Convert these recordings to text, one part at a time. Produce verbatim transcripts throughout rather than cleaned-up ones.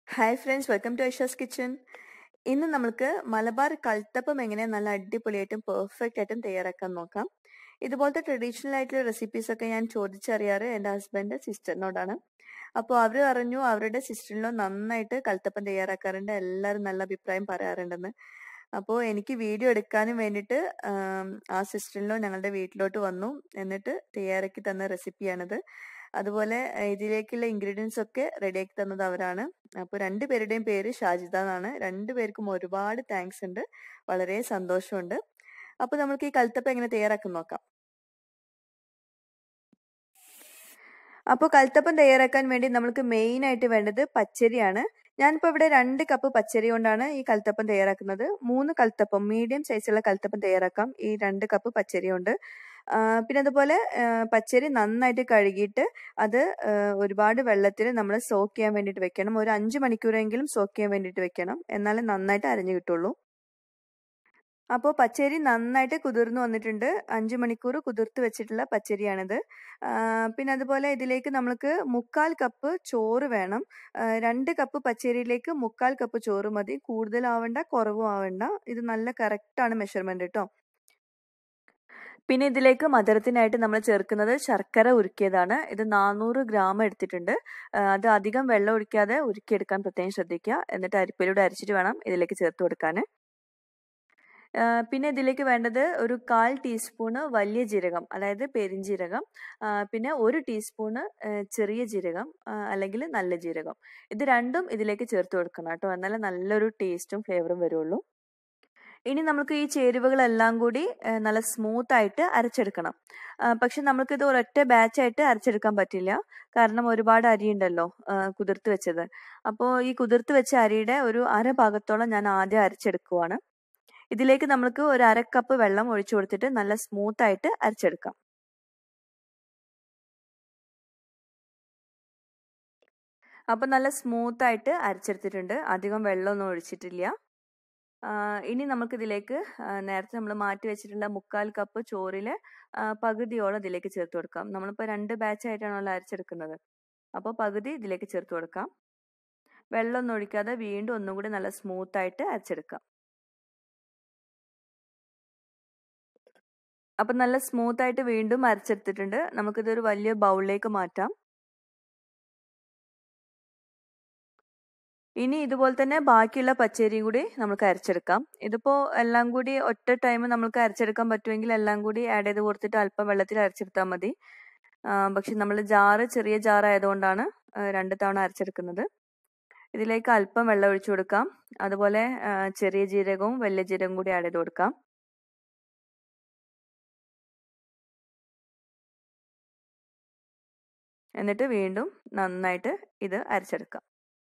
Hi friends, welcome to Aisha's Kitchen. ഇന്ന് നമുക്ക് മലബാർ കൽത്തപ്പം എങ്ങനെ നല്ല അടിപൊളിയായിട്ടും പെർഫെക്റ്റ് ആയിട്ടും തയ്യാറാക്കാൻ നോക്കാം. ഇതുപോലത്തെ ട്രഡീഷണൽ ആയിട്ടുള്ള റെസിപ്പീസ് ഒക്കെ ഞാൻ ചോദിച്ചറിയാറ് എൻ്റെ ഹസ്ബൻഡ് സിസ്റ്ററിനോടാണ്. അപ്പോൾ അവർ പറഞ്ഞു അവരുടെ സിസ്റ്ററിനോ നന്നായിട്ട് കൽത്തപ്പം തയ്യാറാക്കാറുണ്ട്, എല്ലാവരും നല്ല അഭിപ്രായം പറയാറുണ്ടെന്ന്. അപ്പോൾ എനിക്ക് വീഡിയോ എടുക്കാനും വേണ്ടിയിട്ട് ആ സിസ്റ്ററിനോ ഞങ്ങളുടെ വീട്ടിലോട്ട് വന്നു, എന്നിട്ട് തയ്യാറാക്കി തന്ന റെസിപ്പിയാണിത്. അതുപോലെ ഇതിലേക്കുള്ള ഇൻഗ്രീഡിയൻസ് ഒക്കെ റെഡിയാക്കി തന്നത് അവരാണ്. അപ്പോൾ രണ്ടുപേരുടെയും പേര് ഷാജിദ എന്നാണ്. രണ്ടുപേർക്കും ഒരുപാട് താങ്ക്സ് ഉണ്ട്, വളരെ സന്തോഷമുണ്ട്. അപ്പോൾ നമുക്ക് ഈ കൽത്തപ്പം എങ്ങനെ തയ്യാറാക്കാൻ നോക്കാം. അപ്പോൾ കൽത്തപ്പം തയ്യാറാക്കാൻ വേണ്ടി നമുക്ക് മെയിൻ ആയിട്ട് വേണ്ടത് പച്ചരിയാണ്. ഞാനിപ്പോൾ ഇവിടെ രണ്ട് കപ്പ് പച്ചരി കൊണ്ടാണ് ഈ കൽത്തപ്പം തയ്യാറാക്കുന്നത്. മൂന്ന് കൽത്തപ്പം, മീഡിയം സൈസുള്ള കൽത്തപ്പം തയ്യാറാക്കാം ഈ രണ്ട് കപ്പ് പച്ചരി കൊണ്ട്. പിന്നെ അതുപോലെ പച്ചരി നന്നായിട്ട് കഴുകിയിട്ട് അത് ഒരുപാട് വെള്ളത്തിൽ നമ്മൾ സോക്ക് ചെയ്യാൻ വേണ്ടിയിട്ട് വെക്കണം. ഒരു അഞ്ച് മണിക്കൂറെങ്കിലും സോക്ക് ചെയ്യാൻ വേണ്ടിയിട്ട് വെക്കണം, എന്നാലേ നന്നായിട്ട് അരഞ്ഞു കിട്ടുള്ളൂ. അപ്പോൾ പച്ചരി നന്നായിട്ട് കുതിർന്ന് വന്നിട്ടുണ്ട്. അഞ്ച് മണിക്കൂർ കുതിർത്ത് വെച്ചിട്ടുള്ള പച്ചരിയാണിത്. പിന്നെ അതുപോലെ ഇതിലേക്ക് നമ്മൾക്ക് മുക്കാൽ കപ്പ് ചോറ് വേണം. രണ്ട് കപ്പ് പച്ചരിയിലേക്ക് മുക്കാൽ കപ്പ് ചോറ് മതി, കൂടുതലാവണ്ട കുറവും ആവണ്ട. ഇത് നല്ല കറക്റ്റാണ് മെഷർമെന്റ് കേട്ടോ. പിന്നെ ഇതിലേക്ക് മധുരത്തിനായിട്ട് നമ്മൾ ചേർക്കുന്നത് ശർക്കര ഉരുക്കിയതാണ്. ഇത് നാനൂറ് ഗ്രാം എടുത്തിട്ടുണ്ട്. അത് അധികം വെള്ളം ഒഴിക്കാതെ ഉരുക്കിയെടുക്കാൻ പ്രത്യേകം ശ്രദ്ധിക്കുക. എന്നിട്ട് അരിപ്പയിലൂടെ അരച്ചിട്ട് വേണം ഇതിലേക്ക് ചേർത്ത് കൊടുക്കാൻ. പിന്നെ ഇതിലേക്ക് വേണ്ടത് ഒരു കാൽ ടീസ്പൂണ് വലിയ ജീരകം, അതായത് പെരിഞ്ജീരകം, പിന്നെ ഒരു ടീസ്പൂണ് ചെറിയ ജീരകം അല്ലെങ്കിൽ നല്ല ജീരകം. ഇത് രണ്ടും ഇതിലേക്ക് ചേർത്ത് കൊടുക്കണം കേട്ടോ, എന്നാലേ നല്ലൊരു ടേസ്റ്റും ഫ്ലേവറും വരുള്ളൂ. ഇനി നമുക്ക് ഈ ചേരുവകളെല്ലാം കൂടി നല്ല സ്മൂത്ത് ആയിട്ട് അരച്ചെടുക്കണം. പക്ഷെ നമുക്കിത് ഒരൊറ്റ ബാച്ചായിട്ട് അരച്ചെടുക്കാൻ പറ്റില്ല, കാരണം ഒരുപാട് അരി ഉണ്ടല്ലോ കുതിർത്ത് വെച്ചത്. അപ്പോൾ ഈ കുതിർത്ത് വെച്ച അരിയുടെ ഒരു അര ഭാഗത്തോളം ഞാൻ ആദ്യം അരച്ചെടുക്കുവാണ്. ഇതിലേക്ക് നമുക്ക് ഒരു അര കപ്പ് വെള്ളം ഒഴിച്ചു കൊടുത്തിട്ട് നല്ല സ്മൂത്ത് ആയിട്ട് അരച്ചെടുക്കാം. അപ്പൊ നല്ല സ്മൂത്ത് ആയിട്ട് അരച്ചെടുത്തിട്ടുണ്ട്, അധികം വെള്ളമൊന്നും ഒഴിച്ചിട്ടില്ല. ഇനി നമുക്കിതിലേക്ക് നേരത്തെ നമ്മൾ മാറ്റി വെച്ചിട്ടുള്ള മുക്കാൽ കപ്പ് ചോറിലെ പകുതിയോളം ഇതിലേക്ക് ചേർത്ത് കൊടുക്കാം. നമ്മളിപ്പോൾ രണ്ട് ബാച്ചായിട്ടാണല്ലോ അരച്ചെടുക്കുന്നത്, അപ്പോൾ പകുതി ഇതിലേക്ക് ചേർത്ത് കൊടുക്കാം. വെള്ളമൊന്നും ഒഴിക്കാതെ വീണ്ടും ഒന്നും കൂടി നല്ല സ്മൂത്ത് ആയിട്ട് അരച്ചെടുക്കാം. അപ്പം നല്ല സ്മൂത്ത് ആയിട്ട് വീണ്ടും അരച്ചെടുത്തിട്ടുണ്ട്. നമുക്കിതൊരു വലിയ ബൗളിലേക്ക് മാറ്റാം. ഇനി ഇതുപോലെ തന്നെ ബാക്കിയുള്ള പച്ചരിയും കൂടി നമുക്ക് അരച്ചെടുക്കാം. ഇതിപ്പോൾ എല്ലാം കൂടി ഒറ്റ ടൈം നമുക്ക് അരച്ചെടുക്കാൻ പറ്റുമെങ്കിൽ എല്ലാം കൂടി ആഡ് ചെയ്ത് കൊടുത്തിട്ട് അല്പം വെള്ളത്തിൽ അരച്ചെടുത്താൽ മതി. പക്ഷെ നമ്മൾ ജാറ് ചെറിയ ജാറായതുകൊണ്ടാണ് രണ്ട് തവണ അരച്ചെടുക്കുന്നത്. ഇതിലേക്ക് അല്പം വെള്ളം ഒഴിച്ചു കൊടുക്കാം. അതുപോലെ ചെറിയ ജീരകവും വലിയ ജീരകവും കൂടി ആഡ് ചെയ്ത് കൊടുക്കാം. എന്നിട്ട് വീണ്ടും നന്നായിട്ട് ഇത് അരച്ചെടുക്കാം.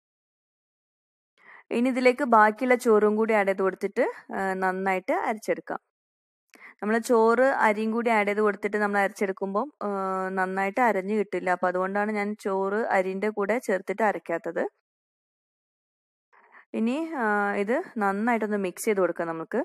ഇനി ഇതിലേക്ക് ബാക്കിയുള്ള ചോറും കൂടി ആഡ് ചെയ്ത് കൊടുത്തിട്ട് നന്നായിട്ട് അരച്ചെടുക്കാം. നമ്മൾ ചോറ് അരിയും കൂടി ആഡ് ചെയ്ത് കൊടുത്തിട്ട് നമ്മൾ അരച്ചെടുക്കുമ്പോൾ നന്നായിട്ട് അരഞ്ഞു കിട്ടില്ല. അപ്പം അതുകൊണ്ടാണ് ഞാൻ ചോറ് അരിൻ്റെ കൂടെ ചേർത്തിട്ട് അരയ്ക്കാത്തത്. ഇനി ഇത് നന്നായിട്ടൊന്ന് മിക്സ് ചെയ്ത് കൊടുക്കാം നമുക്ക്.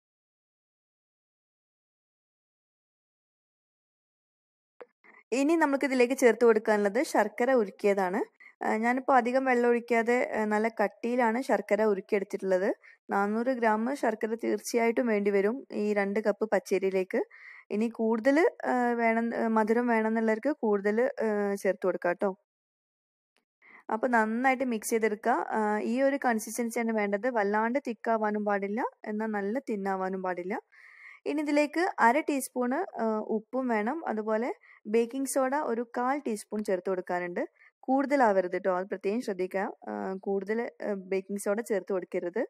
ഇനി നമുക്ക് ഇതിലേക്ക് ചേർത്ത് കൊടുക്കാനുള്ളത് ശർക്കര ഉരുക്കിയതാണ്. ഞാനിപ്പോൾ അധികം വെള്ളം ഒഴിക്കാതെ നല്ല കട്ടിയിലാണ് ശർക്കര ഉരുക്കിയെടുത്തിട്ടുള്ളത്. നാനൂറ് ഗ്രാം ശർക്കര തീർച്ചയായിട്ടും വേണ്ടി വരും ഈ രണ്ട് കപ്പ് പച്ചരിയിലേക്ക്. ഇനി കൂടുതൽ വേണം, മധുരം വേണമെന്നുള്ളവർക്ക് കൂടുതൽ ചേർത്ത് കൊടുക്കാം കേട്ടോ. അപ്പോൾ നന്നായിട്ട് മിക്സ് ചെയ്തെടുക്കുക. ഈ ഒരു കൺസിസ്റ്റൻസിയാണ് വേണ്ടത്. വല്ലാണ്ട് തിക്കാവാനും പാടില്ല, എന്നാൽ നല്ല തിന്നാവാനും പാടില്ല. ഇനി ഇതിലേക്ക് അര ടീസ്പൂണ് ഉപ്പും വേണം. അതുപോലെ ബേക്കിംഗ് സോഡ ഒരു കാൽ ടീസ്പൂൺ ചേർത്ത് കൊടുക്കാനുണ്ട്. കൂടുതലാവരുത് കേട്ടോ, അത് പ്രത്യേകം ശ്രദ്ധിക്കുക. കൂടുതൽ ബേക്കിംഗ് സോഡ ചേർത്ത് കൊടുക്കരുത്.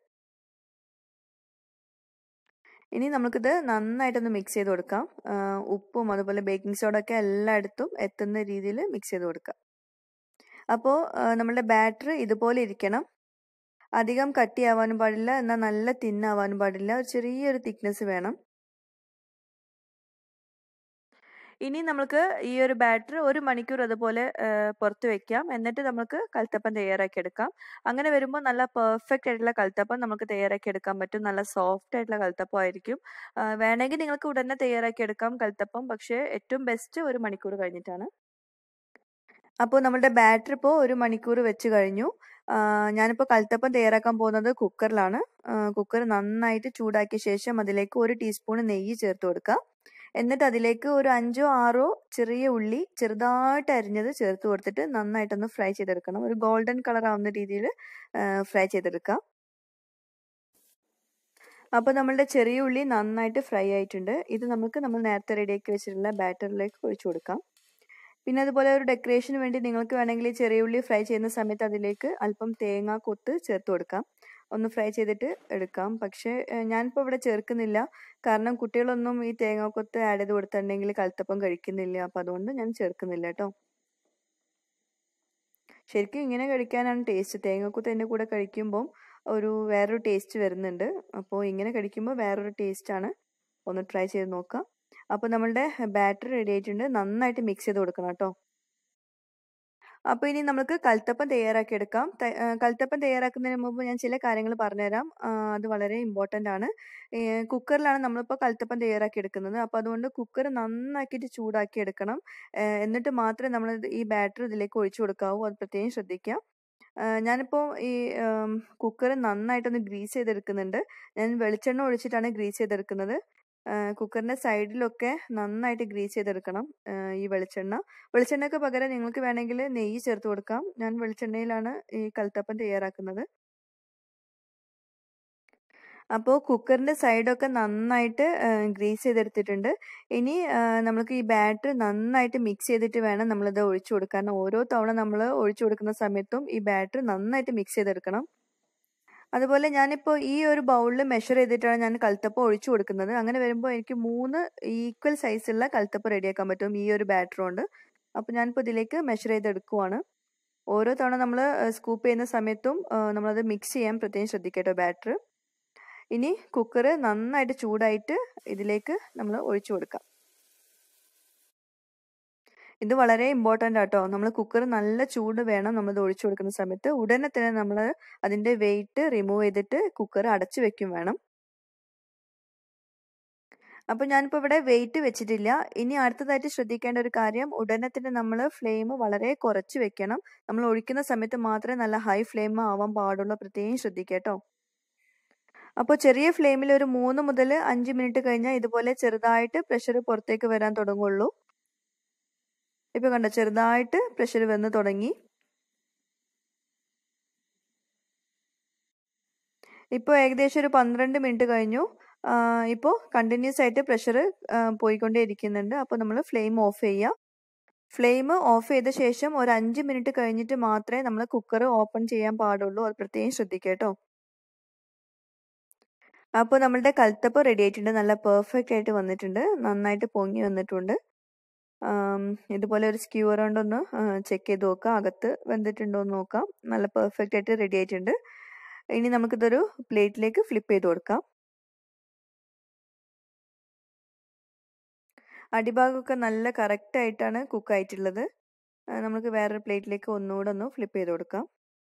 ഇനി നമുക്കിത് നന്നായിട്ടൊന്ന് മിക്സ് ചെയ്ത് കൊടുക്കാം. ഉപ്പും അതുപോലെ ബേക്കിംഗ് സോഡ ഒക്കെ എല്ലായിടത്തും എത്തുന്ന രീതിയിൽ മിക്സ് ചെയ്ത് കൊടുക്കാം. അപ്പോൾ നമ്മളുടെ ബാറ്റർ ഇതുപോലെ ഇരിക്കണം. അധികം കട്ടിയാവാനും പാടില്ല, എന്നാൽ നല്ല തിന്നാവാനും പാടില്ല. ഒരു ചെറിയൊരു തിക്നെസ് വേണം. ഇനി നമുക്ക് ഈ ഒരു ബാറ്റർ ഒരു മണിക്കൂർ അതുപോലെ പുറത്ത് വെക്കാം. എന്നിട്ട് നമുക്ക് കൽത്തപ്പം തയ്യാറാക്കി എടുക്കാം. അങ്ങനെ വരുമ്പോൾ നല്ല പെർഫെക്റ്റ് ആയിട്ടുള്ള കൽത്തപ്പം നമുക്ക് തയ്യാറാക്കി എടുക്കാൻ പറ്റും. നല്ല സോഫ്റ്റ് ആയിട്ടുള്ള കൽത്തപ്പം ആയിരിക്കും. വേണമെങ്കിൽ നിങ്ങൾക്ക് ഉടനെ തയ്യാറാക്കി എടുക്കാം കൽത്തപ്പം, പക്ഷേ ഏറ്റവും ബെസ്റ്റ് ഒരു മണിക്കൂർ കഴിഞ്ഞിട്ടാണ്. അപ്പോൾ നമ്മുടെ ബാറ്റർ ഇപ്പോൾ ഒരു മണിക്കൂർ വെച്ച് കഴിഞ്ഞു. ഞാനിപ്പോൾ കൽത്തപ്പം തയ്യാറാക്കാൻ പോകുന്നത് കുക്കറിലാണ്. കുക്കർ നന്നായിട്ട് ചൂടാക്കിയ ശേഷം അതിലേക്ക് ഒരു ടീസ്പൂൺ നെയ്യ് ചേർത്ത് കൊടുക്കുക. എന്നിട്ട് അതിലേക്ക് ഒരു അഞ്ചോ ആറോ ചെറിയ ഉള്ളി ചെറുതായിട്ട് അരിഞ്ഞത് ചേർത്ത് കൊടുത്തിട്ട് നന്നായിട്ടൊന്ന് ഫ്രൈ ചെയ്തെടുക്കണം. ഒരു ഗോൾഡൻ കളർ ആവുന്ന രീതിയിൽ ഫ്രൈ ചെയ്തെടുക്കാം. അപ്പോൾ നമ്മളുടെ ചെറിയ ഉള്ളി നന്നായിട്ട് ഫ്രൈ ആയിട്ടുണ്ട്. ഇത് നമുക്ക് നമ്മൾ നേരത്തെ റെഡിയാക്കി വെച്ചിട്ടുള്ള ബാറ്ററിലേക്ക് ഒഴിച്ചു കൊടുക്കാം. പിന്നെ അതുപോലെ ഒരു ഡെക്കറേഷന് വേണ്ടി നിങ്ങൾക്ക് വേണമെങ്കിൽ ചെറിയ ഉള്ളി ഫ്രൈ ചെയ്യുന്ന സമയത്ത് അതിലേക്ക് അല്പം തേങ്ങ കൊത്ത് ചേർത്ത് കൊടുക്കാം. ഒന്ന് ഫ്രൈ ചെയ്തിട്ട് എടുക്കാം. പക്ഷേ ഞാനിപ്പോൾ ഇവിടെ ചേർക്കുന്നില്ല, കാരണം കുട്ടികളൊന്നും ഈ തേങ്ങാക്കൊത്ത് ആഡ് ചെയ്ത് കൊടുത്തിട്ടുണ്ടെങ്കിൽ കൽത്തപ്പം കഴിക്കുന്നില്ല. അപ്പം അതുകൊണ്ട് ഞാൻ ചേർക്കുന്നില്ല കേട്ടോ. ശരിക്കും ഇങ്ങനെ കഴിക്കാനാണ് ടേസ്റ്റ്. തേങ്ങാക്കൊത്ത് എൻ്റെ കൂടെ കഴിക്കുമ്പം ഒരു വേറൊരു ടേസ്റ്റ് വരുന്നുണ്ട്. അപ്പോൾ ഇങ്ങനെ കഴിക്കുമ്പോൾ വേറൊരു ടേസ്റ്റാണ്. ഒന്ന് ട്രൈ ചെയ്ത് നോക്കാം. അപ്പോൾ നമ്മളുടെ ബാറ്റർ റെഡി ആയിട്ടുണ്ട്. നന്നായിട്ട് മിക്സ് ചെയ്ത് കൊടുക്കണം കേട്ടോ. അപ്പോൾ ഇനി നമുക്ക് കൽത്തപ്പം തയ്യാറാക്കി എടുക്കാം. കൽത്തപ്പം തയ്യാറാക്കുന്നതിന് മുമ്പ് ഞാൻ ചില കാര്യങ്ങൾ പറഞ്ഞുതരാം. അത് വളരെ ഇമ്പോർട്ടൻ്റ് ആണ്. കുക്കറിലാണ് നമ്മളിപ്പോൾ കൽത്തപ്പം തയ്യാറാക്കി എടുക്കുന്നത്. അപ്പോൾ അതുകൊണ്ട് കുക്കർ നന്നാക്കിയിട്ട് ചൂടാക്കി എടുക്കണം. എന്നിട്ട് മാത്രമേ നമ്മൾ ഈ ബാറ്റർ ഇതിലേക്ക് ഒഴിച്ചു കൊടുക്കാവൂ. അത് പ്രത്യേകം ശ്രദ്ധിക്കുക. ഞാനിപ്പോൾ ഈ കുക്കർ നന്നായിട്ടൊന്ന് ഗ്രീസ് ചെയ്തെടുക്കുന്നുണ്ട്. ഞാൻ വെളിച്ചെണ്ണ ഒഴിച്ചിട്ടാണ് ഗ്രീസ് ചെയ്തെടുക്കുന്നത്. കുക്കറിൻ്റെ സൈഡിലൊക്കെ നന്നായിട്ട് ഗ്രീസ് ചെയ്തെടുക്കണം ഈ വെളിച്ചെണ്ണ. വെളിച്ചെണ്ണയ്ക്ക് പകരം നിങ്ങൾക്ക് വേണമെങ്കിൽ നെയ്യ് ചേർത്ത് കൊടുക്കാം. ഞാൻ വെളിച്ചെണ്ണയിലാണ് ഈ കൽത്തപ്പം തയ്യാറാക്കുന്നത്. അപ്പോൾ കുക്കറിൻ്റെ സൈഡൊക്കെ നന്നായിട്ട് ഗ്രീസ് ചെയ്തെടുത്തിട്ടുണ്ട്. ഇനി നമുക്ക് ഈ ബാറ്റർ നന്നായിട്ട് മിക്സ് ചെയ്തിട്ട് വേണം നമ്മളിത് ഒഴിച്ചു കൊടുക്കാൻ. ഓരോ തവണ നമ്മൾ ഒഴിച്ചു കൊടുക്കുന്ന സമയത്തും ഈ ബാറ്റർ നന്നായിട്ട് മിക്സ് ചെയ്തെടുക്കണം. അതുപോലെ ഞാനിപ്പോൾ ഈ ഒരു ബൗളിൽ മെഷർ ചെയ്തിട്ടാണ് ഞാൻ കൽത്തപ്പം ഒഴിച്ചു കൊടുക്കുന്നത്. അങ്ങനെ വരുമ്പോൾ എനിക്ക് മൂന്ന് ഈക്വൽ സൈസുള്ള കൽത്തപ്പം റെഡിയാക്കാൻ പറ്റും ഈ ഒരു ബാറ്റർ കൊണ്ട്. അപ്പോൾ ഞാനിപ്പോൾ ഇതിലേക്ക് മെഷർ ചെയ്തെടുക്കുവാണ്. ഓരോ തവണ നമ്മൾ സ്കൂപ്പ് ചെയ്യുന്ന സമയത്തും നമ്മളത് മിക്സ് ചെയ്യാൻ പ്രത്യേകം ശ്രദ്ധിക്കട്ടോ ബാറ്റർ. ഇനി കുക്കർ നന്നായിട്ട് ചൂടായിട്ട് ഇതിലേക്ക് നമ്മൾ ഒഴിച്ചു കൊടുക്കാം. ഇത് വളരെ ഇമ്പോർട്ടൻ്റ് ആട്ടോ. നമ്മൾ കുക്കർ നല്ല ചൂട് വേണം നമ്മളിത് ഒഴിച്ചു കൊടുക്കുന്ന സമയത്ത്. ഉടനെ തന്നെ നമ്മൾ അതിൻ്റെ വെയിറ്റ് റിമൂവ് ചെയ്തിട്ട് കുക്കർ അടച്ചു വെക്കും വേണം. അപ്പോൾ ഞാനിപ്പോൾ ഇവിടെ വെയിറ്റ് വെച്ചിട്ടില്ല. ഇനി അടുത്തതായിട്ട് ശ്രദ്ധിക്കേണ്ട ഒരു കാര്യം, ഉടനെ തന്നെ നമ്മൾ ഫ്ലെയിം വളരെ കുറച്ച് വെക്കണം. നമ്മൾ ഒഴിക്കുന്ന സമയത്ത് മാത്രമേ നല്ല ഹൈ ഫ്ലെയിം ആവാൻ പാടുള്ളൂ. പ്രത്യേകം ശ്രദ്ധിക്കട്ടോ. അപ്പോൾ ചെറിയ ഫ്ലെയിമിൽ ഒരു മൂന്ന് മുതൽ അഞ്ച് മിനിറ്റ് കഴിഞ്ഞാൽ ഇതുപോലെ ചെറുതായിട്ട് പ്രഷർ പുറത്തേക്ക് വരാൻ തുടങ്ങുള്ളൂ. ഇപ്പോൾ കണ്ടോ, ചെറുതായിട്ട് പ്രഷർ വന്ന് തുടങ്ങി. ഇപ്പോൾ ഏകദേശം ഒരു പന്ത്രണ്ട് മിനിറ്റ് കഴിഞ്ഞു. ഇപ്പോൾ കണ്ടിന്യൂസ് ആയിട്ട് പ്രഷർ പോയിക്കൊണ്ടേ ഇരിക്കുന്നുണ്ട്. അപ്പോൾ നമ്മൾ ഫ്ലെയിം ഓഫ് ചെയ്യുക. ഫ്ലെയിം ഓഫ് ചെയ്ത ശേഷം ഒരു അഞ്ച് മിനിറ്റ് കഴിഞ്ഞിട്ട് മാത്രമേ നമ്മൾ കുക്കർ ഓപ്പൺ ചെയ്യാൻ പാടുള്ളൂ. അത് പ്രത്യേകം ശ്രദ്ധിക്കുക കേട്ടോ. അപ്പോൾ നമ്മളുടെ കൽത്തപ്പം റെഡി ആയിട്ടുണ്ട്. നല്ല പെർഫെക്റ്റ് ആയിട്ട് വന്നിട്ടുണ്ട്. നന്നായിട്ട് പൊങ്ങി വന്നിട്ടുണ്ട്. ഇതുപോലെ ഒരു സ്ക്യൂർ കൊണ്ടൊന്ന് ചെക്ക് ചെയ്ത് നോക്കാം, അകത്ത് വെന്തിട്ടുണ്ടോ എന്ന് നോക്കാം. നല്ല പെർഫെക്റ്റ് ആയിട്ട് റെഡി ആയിട്ടുണ്ട്. ഇനി നമുക്കിതൊരു പ്ലേറ്റിലേക്ക് ഫ്ലിപ്പ് ചെയ്ത് കൊടുക്കാം. അടിഭാഗമൊക്കെ നല്ല കറക്റ്റ് ആയിട്ടാണ് കുക്ക് ആയിട്ടുള്ളത്. നമുക്ക് വേറൊരു പ്ലേറ്റിലേക്ക് ഒന്നുകൂടെ ഒന്ന് ഫ്ലിപ്പ് ചെയ്ത് കൊടുക്കാം.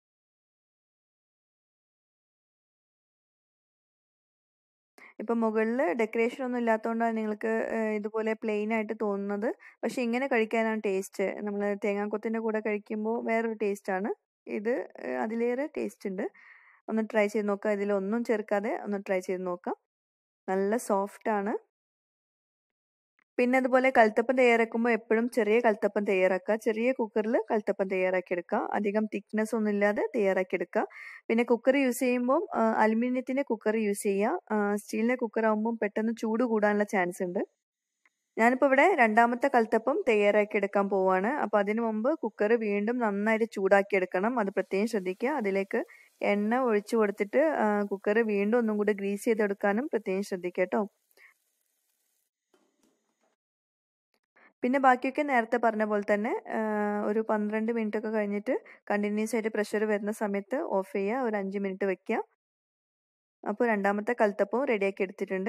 ഇപ്പം മുകളിൽ ഡെക്കറേഷൻ ഒന്നും ഇല്ലാത്തതുകൊണ്ടാണ് നിങ്ങൾക്ക് ഇതുപോലെ പ്ലെയിൻ ആയിട്ട് തോന്നുന്നത്. പക്ഷെ ഇങ്ങനെ കഴിക്കാനാണ് ടേസ്റ്റ്. നമ്മൾ തേങ്ങാക്കൊത്തിൻ്റെ കൂടെ കഴിക്കുമ്പോൾ വേറൊരു ടേസ്റ്റാണ്. ഇത് അതിലേറെ ടേസ്റ്റ് ഉണ്ട്. ഒന്ന് ട്രൈ ചെയ്ത് നോക്കാം. ഇതിലൊന്നും ചേർക്കാതെ ഒന്ന് ട്രൈ ചെയ്ത് നോക്കാം. നല്ല സോഫ്റ്റാണ്. പിന്നെ അതുപോലെ കൽത്തപ്പം തയ്യാറാക്കുമ്പോൾ എപ്പോഴും ചെറിയ കൽത്തപ്പം തയ്യാറാക്കുക. ചെറിയ കുക്കറിൽ കൽത്തപ്പം തയ്യാറാക്കിയെടുക്കുക. അധികം തിക്നെസ് ഒന്നും ഇല്ലാതെ തയ്യാറാക്കിയെടുക്കുക. പിന്നെ കുക്കർ യൂസ് ചെയ്യുമ്പോൾ അലുമിനിയത്തിൻ്റെ കുക്കർ യൂസ് ചെയ്യുക. സ്റ്റീലിൻ്റെ കുക്കർ ആകുമ്പോൾ പെട്ടെന്ന് ചൂട് കൂടാനുള്ള ചാൻസ് ഉണ്ട്. ഞാനിപ്പോൾ ഇവിടെ രണ്ടാമത്തെ കൽത്തപ്പം തയ്യാറാക്കിയെടുക്കാൻ പോവാണ്. അപ്പോൾ അതിനു മുമ്പ് കുക്കർ വീണ്ടും നന്നായിട്ട് ചൂടാക്കിയെടുക്കണം. അത് പ്രത്യേകം ശ്രദ്ധിക്കുക. അതിലേക്ക് എണ്ണ ഒഴിച്ചു കൊടുത്തിട്ട് കുക്കർ വീണ്ടും ഒന്നും കൂടി ഗ്രീസ് ചെയ്തെടുക്കാനും പ്രത്യേകം ശ്രദ്ധിക്കുക കേട്ടോ. പിന്നെ ബാക്കിയൊക്കെ നേരത്തെ പറഞ്ഞ പോലെ തന്നെ ഒരു പന്ത്രണ്ട് മിനിറ്റ് ഒക്കെ കഴിഞ്ഞിട്ട് കണ്ടിന്യൂസ് ആയിട്ട് പ്രഷർ വരുന്ന സമയത്ത് ഓഫ് ചെയ്യുക. ഒരു അഞ്ച് മിനിറ്റ് വെക്കുക. അപ്പോൾ രണ്ടാമത്തെ കൽത്തപ്പവും റെഡിയാക്കി എടുത്തിട്ടുണ്ട്.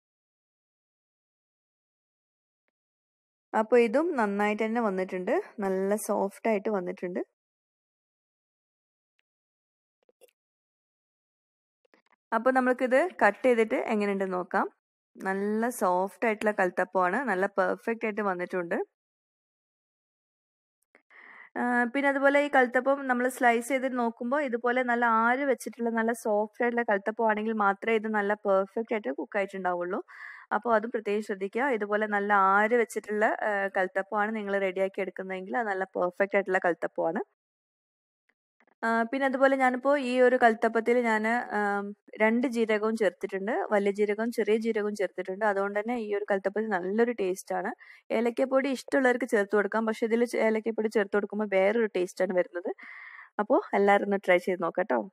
അപ്പോൾ ഇതും നന്നായിട്ട് തന്നെ വന്നിട്ടുണ്ട്. നല്ല സോഫ്റ്റ് ആയിട്ട് വന്നിട്ടുണ്ട്. അപ്പോൾ നമുക്കിത് കട്ട് ചെയ്തിട്ട് എങ്ങനെയുണ്ടെന്ന് നോക്കാം. നല്ല സോഫ്റ്റ് ആയിട്ടുള്ള കൽത്തപ്പമാണ്. നല്ല പെർഫെക്റ്റ് ആയിട്ട് വന്നിട്ടുണ്ട്. പിന്നെ അതുപോലെ ഈ കൽത്തപ്പം നമ്മൾ സ്ലൈസ് ചെയ്ത് നോക്കുമ്പോൾ ഇതുപോലെ നല്ല ആര് വെച്ചിട്ടുള്ള നല്ല സോഫ്റ്റ് ആയിട്ടുള്ള കൽത്തപ്പം ആണെങ്കിൽ മാത്രമേ ഇത് നല്ല പെർഫെക്റ്റ് ആയിട്ട് കുക്ക് ആയിട്ടുണ്ടാവുള്ളൂ. അപ്പോൾ അതും പ്രത്യേകം ശ്രദ്ധിക്കുക. ഇതുപോലെ നല്ല ആര് വെച്ചിട്ടുള്ള കൽത്തപ്പമാണ് നിങ്ങൾ റെഡിയാക്കി എടുക്കുന്നതെങ്കിൽ അത് നല്ല പെർഫെക്റ്റ് ആയിട്ടുള്ള കൽത്തപ്പമാണ്. പിന്നെ അതുപോലെ ഞാനിപ്പോൾ ഈ ഒരു കൽത്തപ്പത്തിൽ ഞാൻ രണ്ട് ജീരകവും ചേർത്തിട്ടുണ്ട്, വലിയ ജീരകവും ചെറിയ ജീരകവും ചേർത്തിട്ടുണ്ട്. അതുകൊണ്ട് തന്നെ ഈ ഒരു കൽത്തപ്പത്തിൽ നല്ലൊരു ടേസ്റ്റാണ്. ഏലക്കപ്പൊടി ഇഷ്ടമുള്ളവർക്ക് ചേർത്ത് കൊടുക്കാം, പക്ഷെ ഇതിൽ ഏലക്കപ്പൊടി ചേർത്ത് കൊടുക്കുമ്പോൾ വേറൊരു ടേസ്റ്റാണ് വരുന്നത്. അപ്പോൾ എല്ലാവരും ഒന്ന് ട്രൈ ചെയ്ത് നോക്കാം കേട്ടോ.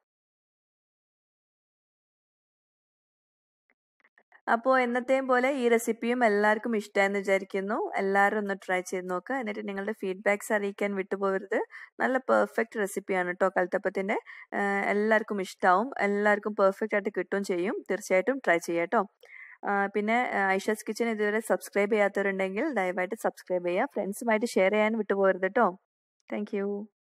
അപ്പോൾ എന്നത്തെയും പോലെ ഈ റെസിപ്പിയും എല്ലാവർക്കും ഇഷ്ടമായെന്ന് വിചാരിക്കുന്നു. എല്ലാവരും ഒന്ന് ട്രൈ ചെയ്ത് നോക്കുക. എന്നിട്ട് നിങ്ങളുടെ ഫീഡ്ബാക്ക്സ് അറിയിക്കാൻ വിട്ടുപോകരുത്. നല്ല പെർഫെക്റ്റ് റെസിപ്പിയാണ് കേട്ടോ കൽത്തപ്പത്തിൻ്റെ. എല്ലാവർക്കും ഇഷ്ടമാവും, എല്ലാവർക്കും പെർഫെക്റ്റ് ആയിട്ട് കിട്ടുകയും ചെയ്യും. തീർച്ചയായിട്ടും ട്രൈ ചെയ്യാം കേട്ടോ. പിന്നെ ഐഷാസ് കിച്ചൻ ഇതുവരെ സബ്സ്ക്രൈബ് ചെയ്യാത്തവരുണ്ടെങ്കിൽ ദയവായിട്ട് സബ്സ്ക്രൈബ് ചെയ്യുക. ഫ്രണ്ട്സുമായിട്ട് ഷെയർ ചെയ്യാൻ വിട്ടുപോകരുത് കേട്ടോ. Thank U.